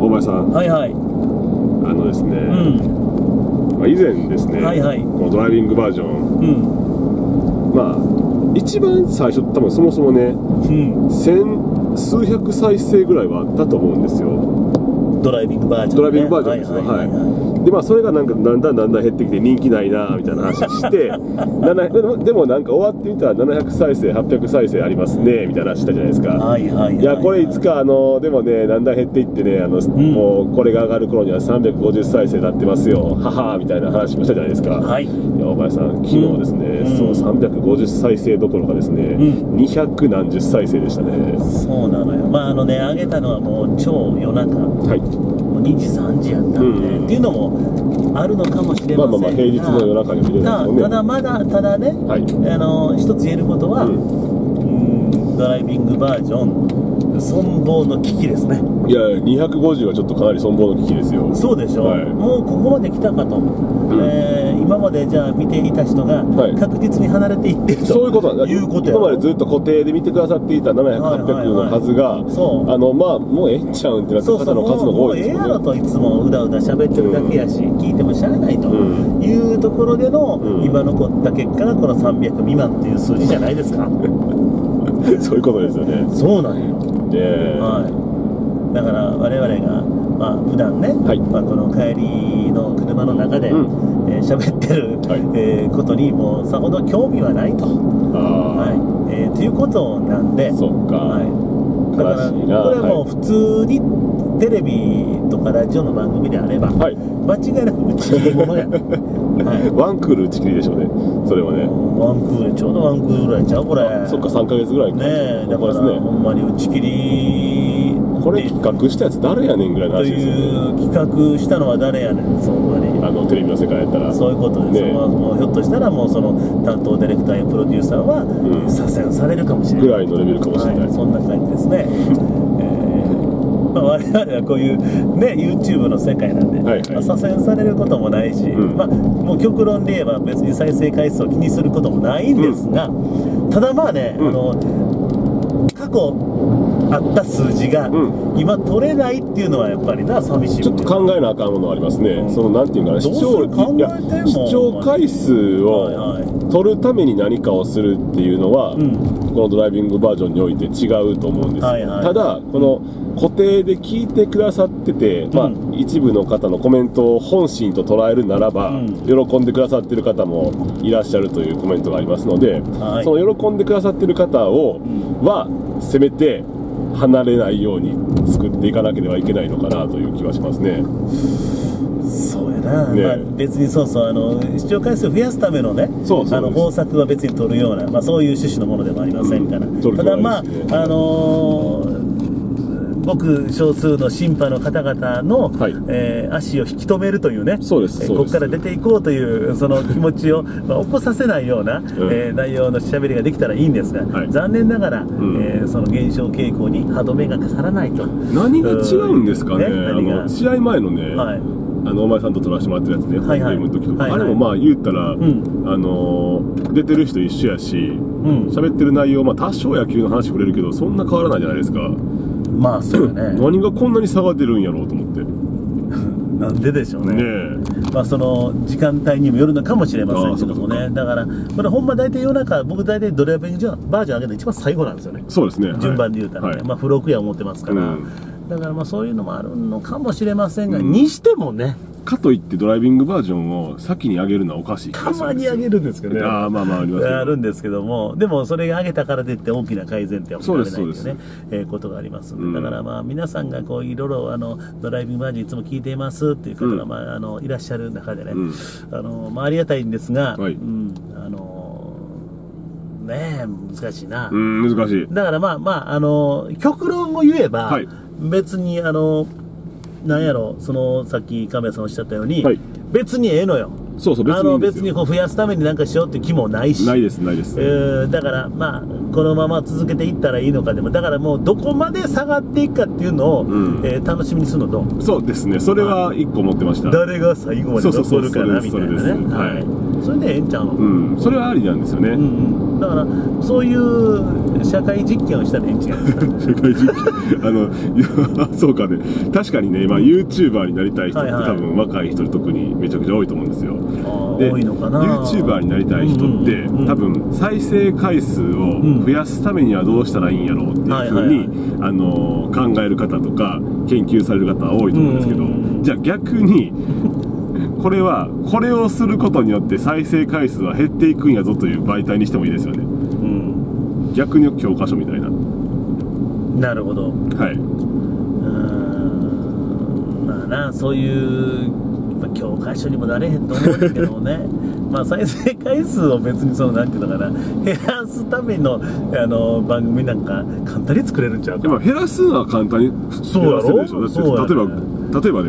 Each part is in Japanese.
大前さん、 はいはい。 ですね、 うん。 以前ですね、 はいはい。 このドライビングバージョン、 うん。 まあ一番最初多分そもそもね、 うん。 千数百再生ぐらいはあったと思うんですよ。 ドライビングバージョン、ね。 ドライビングバージョンですよ。はい。でまあそれがなんかだんだん減ってきて人気ないなみたいな話してでもなんか終わってみたら700再生800再生ありますねみたいな話したじゃないですか。 はいはいはい、はい。 いやこれいつかでもねだんだん減っていってねもうこれが上がる頃には350再生になってますよははみたいな話もしたじゃないですか。はい。いや大前さん昨日ですね、その350再生どころかですね、200何十再生でしたね。 そうなのよ。まあ上げたのはもう超夜中、はい、もう2時3時やったんで、っていうのもあるのかもしれませんが、 平日の夜中に見れないですもんね。 ただね、はい、一つ言えることは、ドライビングバージョン存亡の危機ですね。 いや250はちょっとかなり存亡の危機ですよ。 そうでしょ、はい、もうここまで来たかと、今までじゃあ見ていた人が確実に離れていってると、そういうことなんだ。今までずっと固定で見てくださっていた700、800の数が、まあもうええんちゃうんってなった方の数の方が多いですよね。もうええやろといつもうだうだ喋ってるだけやし、聞いてもしゃあないというところでの、今残った結果がこの300未満っていう数字じゃないですか。 そういうことですよね。 そうなんよ。はい。だから我々がまあ普段ね、はい、まあこの帰りの車の中で喋ってる、はい、ことにもうさほど興味はないと、はい、ということなんで、そっか、はい、だからこれはもう普通にテレビとかラジオの番組であれば、はい、間違いなく打ち切りものや。はい、ワンクール打ち切りでしょうね。それはね。ワンクールちょうどワンクールぐらいちゃうこれ。そっか3ヶ月ぐらいか。ねえだからほんまに打ち切り。これ企画したやつ誰やねんぐらいの話ですよね。という企画したのは誰やねんそんなに。テレビの世界やったら。そういうことです。もうひょっとしたらもうその担当ディレクターやプロデューサーは左遷されるかもしれない。ぐらいのレベルかもしれない。そんな感じですね。我々はこういうね YouTube の世界なんで、左遷されることもないし、まあもう極論で言えば別に再生回数を気にすることもないんですが、ただまあね、過去あった数字が今取れないっていうのはやっぱりな寂しい。ちょっと考えなあかんものありますね。そのなんていうかな、視聴回数を取るために何かをするっていうのは、このドライビングバージョンにおいて違うと思うんです。ただこの固定で聞いてくださってて、まあ一部の方のコメントを本心と捉えるならば、喜んでくださってる方もいらっしゃるというコメントがありますので、その喜んでくださってる方はせめて離れないように作っていかなければいけないのかなという気はしますね。そうやな、まあ、別にそう視聴回数を増やすためのね方策は別に取るような、まあ、そういう趣旨のものでもありませんから、ただまあごく少数の審判の方々の、足を引き止めるというね、ここから出ていこうというその気持ちを、起こさせないような、内容のしゃべりができたらいいんですが、残念ながら、その減少傾向に歯止めがかからないと。何が違うんですかね。試合前のね、大前さんと撮らせてもらってるやつね、ホームゲームの時とか、あれもまあ言ったら、出てる人一緒やし、喋ってる内容、まあ多少野球の話触れるけど、そんな変わらないじゃないですか。まあそうだね。何がこんなに差が出るんやろうと思って。なんででしょうね。まあその時間帯にもよるのかもしれませんけどもね。だからこれほんま大体夜中、僕大体ドライビングバージョン上げるの一番最後なんですよね。そうですね。順番で言うたらね、まあ付録や思ってますから。だからまあそういうのもあるのかもしれませんが、にしてもね。かといってドライビングバージョンを先に上げるのはおかしい気がするんですよ。たまに上げるんですけどね。まあまあありますあるんですけども、でもそれが上げたからといって大きな改善点は見られないというね、ことがありますんで、だからまあ皆さんがこういろいろドライビングバージョンいつも聞いていますっていう方がまあいらっしゃる中でね、まあありがたいんですが、ねえ難しいな。難しい。だからまあ極論を言えば、別になんやろ、さっき亀谷さんおっしゃったように、別にええのよ。別にこう増やすためになんかしようって気もないし。ないです。だからまあこのまま続けていったらいいのかでも、だからもうどこまで下がっていくかっていうのを楽しみにするのと。そうですね。それは一個持ってました。誰が最後まで残るかなみたいなね。 それでええんちゃうの。 それはありなんですよね。 だからそういう社会実験をしたらええんちゃうですか。 社会実験そうかね、確かにね、今 YouTuber になりたい人って多分若い人特にめちゃくちゃ多いと思うんですよ。で YouTuber になりたい人って多分再生回数を増やすためにはどうしたらいいんやろうっていうふうに考える方とか研究される方は多いと思うんですけど、じゃあ逆にこれをすることによって再生回数は減っていくんやぞという媒体にしてもいいですよね。逆に教科書みたいな。 なるほど。 はい。 まあな、そういう教科書にもなれへんと思うんだけどもね。まあ再生回数を別になんていうのかな、減らすための番組なんか簡単に作れるんちゃうか。 でも減らすのは簡単に減らせるでしょ。だって例えばね、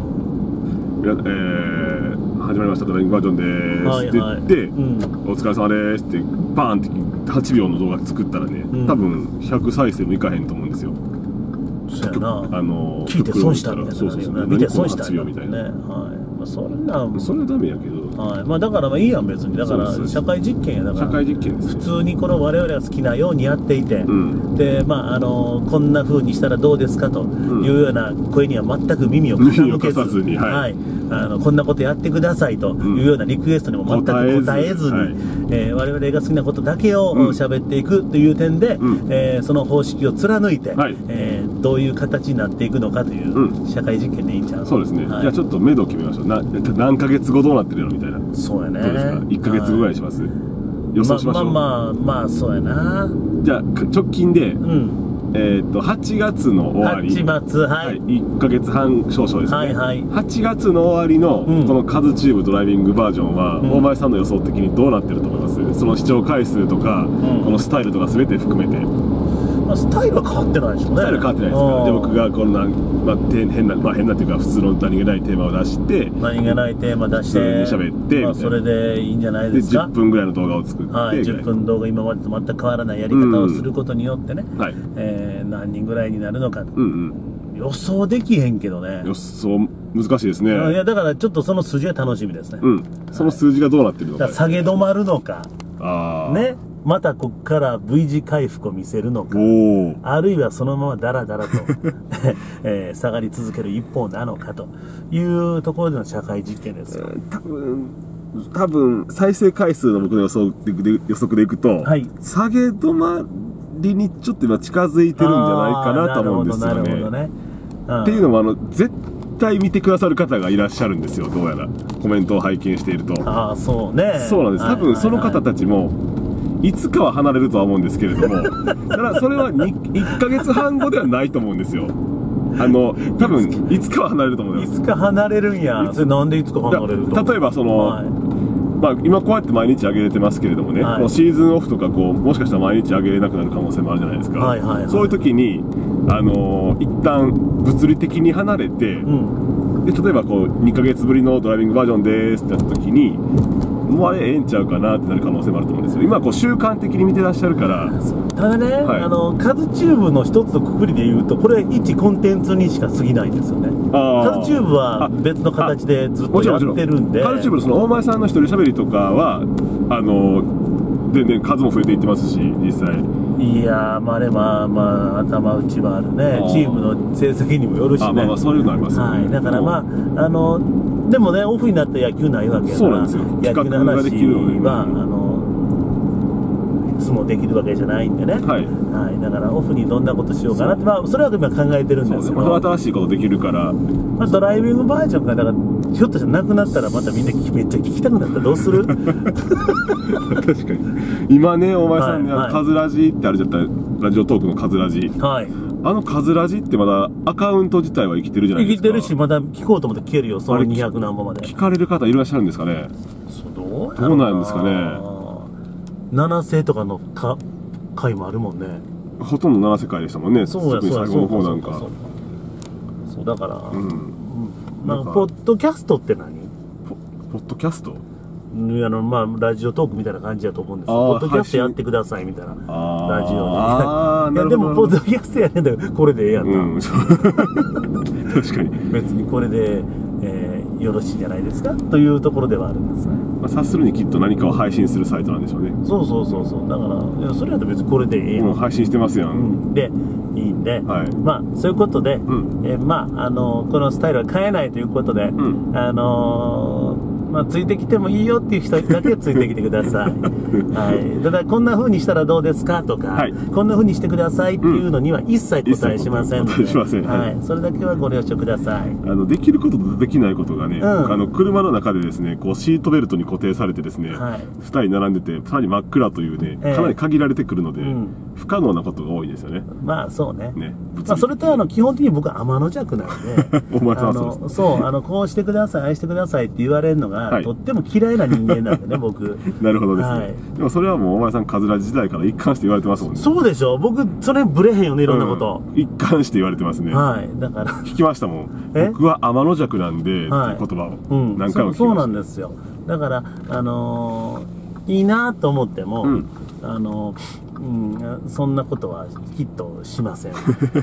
始まりましたドライビングバージョンでーすって言って、お疲れ様でーすってバーンって8秒の動画作ったらね、多分100再生もいかへんと思うんですよ。 そうやな。聞いて損したみたいな。見て損したみたいな。それはダメやけど。 まあだからいいやん別に。だから社会実験や。だから普通にこの我々が好きなようにやっていて、でまあこんな風にしたらどうですかというような声には全く耳を傾けずに、こんなことやってくださいというようなリクエストにも全く答えずに、我々が好きなことだけを喋っていくという点で、その方式を貫いて、どういう形になっていくのかという社会実験でいいんちゃう。 そうですね。じゃあちょっと目処決めましょう。何ヶ月後どうなってるのみたいな。 そうやね。 どうですか。1ヶ月ぐらいします。予想しましょう。 まあそうやな。 じゃあ直近で8月の終わり、1ヶ月半少々ですね。8月の終わりのこのカズチューブドライビングバージョンは大前さんの予想的にどうなってると思います？その視聴回数とかこのスタイルとか全て含めて。 スタイルは変わってないでしょうね。 スタイル変わってないですから。で僕がこんな変なっていうか普通の何気ないテーマを出して何気ないテーマ出して普通に喋ってそれでいいんじゃないですか。 で10分ぐらいの動画を作って 10分動画今までと全く変わらないやり方をすることによってね、何人ぐらいになるのか予想できへんけどね。 予想難しいですね。 いやだからちょっとその数字が楽しみですね。 その数字がどうなってるのか。 下げ止まるのかね、またここから V 字回復を見せるのか、あるいはそのままダラダラと下がり続ける一方なのかというところでの社会実験ですよ。 多分再生回数の僕の予測でいくと、下げ止まりにちょっと今近づいてるんじゃないかなと思うんですよね。っていうのも絶対見てくださる方がいらっしゃるんですよ。どうやらコメントを拝見していると。 そうね。 そうなんです。多分その方たちもいつかは離れるとは思うんですけれども、ただそれは1ヶ月半後ではないと思うんですよ。多分いつかは離れると思うんです。 いつか離れるんや。それなんでいつか離れると。 例えば今こうやって毎日上げれてますけれどもね、シーズンオフとかもしかしたら毎日上げれなくなる可能性もあるじゃないですか。そういう時に一旦物理的に離れて、で例えば2ヶ月ぶりのドライビングバージョンですってやった時にもうあれええんちゃうかなってなる可能性もあると思うんですよ。今習慣的に見てらっしゃるから。 ただね、カズチューブの一つのくくりで言うとこれは一コンテンツにしか過ぎないんですよね。カズチューブは別の形でずっとやってるんで、 カズチューブのその大前さんの一人喋りとかは全然数も増えていってますし実際。 いやまあ頭打ちはあるね。チームの成績にもよるしね。 そういうのありますよね。 だからでもねオフになった野球ないわけやから、野球の話はいつもできるわけじゃないんでね。だからオフにどんなことしようかなってそれは今考えてるんですけど、 新しいことできるからドライビングバージョンがだからひょっとしたらなくなったらまたみんなめっちゃ聞きたくなったらどうする？ 確かに今ね大前さんにカズラジってあるじゃったラジオトークのカズラジ、カズラジってまだアカウント自体は生きてるじゃないですか。 生きてるしまだ聞こうと思って聞けるよ。その200何本まで聞かれる方いらっしゃるんですかね。どうなんですかね。 7世とかの回もあるもんね。 ほとんど7世回でしたもんね。 そうや最後の方なんか。 そうだからポッドキャストって何？ ポッドキャスト？ ラジオトークみたいな感じだと思うんですよ。ポッドキャストやってくださいみたいなラジオに。いやでもポッドキャストやねんだこれでええやんな。 確かに。 別にこれでよろしいじゃないですかというところではあるんですね。 察するにきっと何かを配信するサイトなんでしょうね。 そうそうそうそう。だからいやそれだと別にこれでいい配信してますやん。 でいいんで、まあそういうことで、まあこのスタイルは変えないということで、まあ、ついてきてもいいよっていう人だけついてきてください。はい。ただ、こんな風にしたらどうですかとか、こんな風にしてくださいっていうのには一切答えしませんので。 答えしません。 はい。それだけはご了承ください。 できることとできないことがね、車の中でですね、こうシートベルトに固定されてですね、2人並んでて、さらに真っ暗というね、かなり限られてくるので、不可能なことが多いですよね。 まあ、そうね。まあ、それと基本的に僕は天の弱なので、 お前さんそうです。そう、こうしてください、ああしてくださいって言われるのが、とっても嫌いな人間なんでね、僕。 なるほどですね。でもそれはもうお前さんカズラジ時代から一貫して言われてますもんね。 そうでしょ。僕それブレへんよね、いろんなこと。 一貫して言われてますね。 はい。だから聞きましたもん。僕は天の弱なんでっていう言葉を何回も聞きました。 そうなんですよ。だからいいなと思っても、そんなことはきっとしません。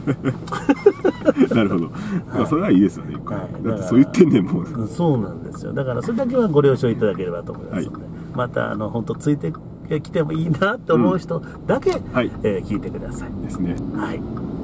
なるほど。それはいいですよね。だってそう言ってんねんもん。 そうなんですよ。だからそれだけはご了承いただければと思いますので、また本当ついてきてもいいなと思う人だけ聞いてください。 ですね。 はい。